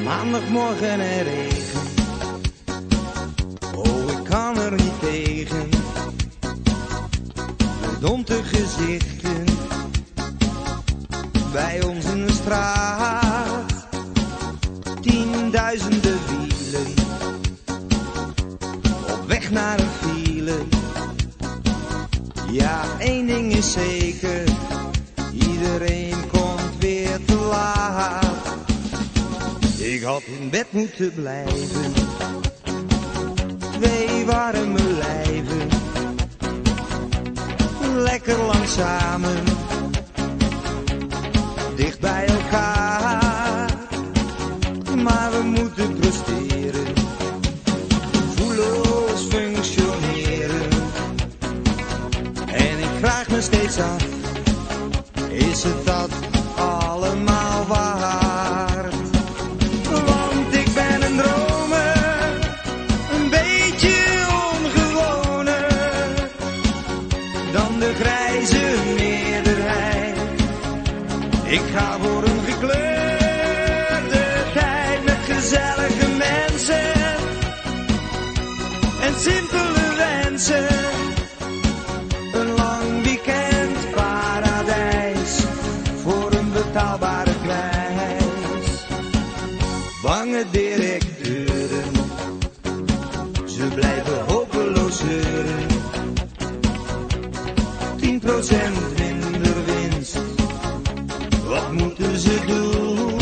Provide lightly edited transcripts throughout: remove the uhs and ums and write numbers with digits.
Maandagmorgen en regen, oh ik kan er niet tegen. Verdompte gezichten bij ons in de straat. Tienduizenden wielen op weg naar een file. Ja, één ding is zeker, iedereen komt weer te laat. Ik had in bed moeten blijven, 2 warme lijven, lekker lang samen, dicht bij elkaar. Maar we moeten presteren, gevoelloos functioneren. En ik vraag me steeds af, is het dat allemaal waard? Want ik ben een dromer, een beetje ongewoner dan de grijze meerderheid. Ik ga voor een gekleurde tijd met gezellige mensen en simpele wensen. Een lang weekend paradijs voor een betaalbare prijs. Bange directeuren, ze blijven hopeloos zeuren. 10% minder winst, wat moeten ze doen?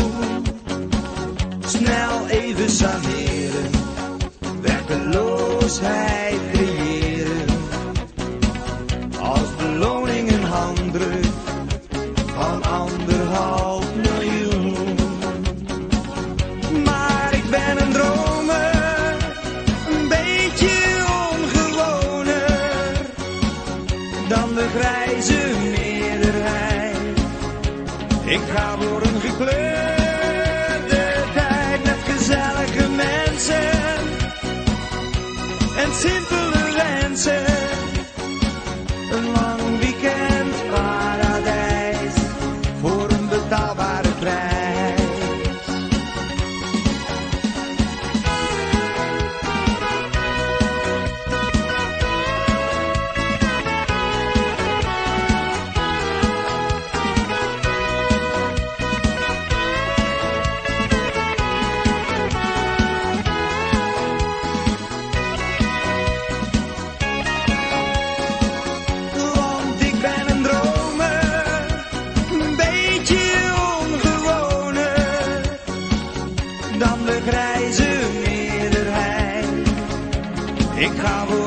Snel even saneren, werkeloosheid creëren. Als beloning een handdruk van 1,5 miljoen. Maar ik ben een dromer, een beetje ongewoner dan de grijze meerderheid. Ik ga voor een gekleurde tijd met gezellige mensen en simpele wensen. Een lang weekend paradijs voor een betaalbare prijs. Dan de grijze meerderheid. Ik ga voor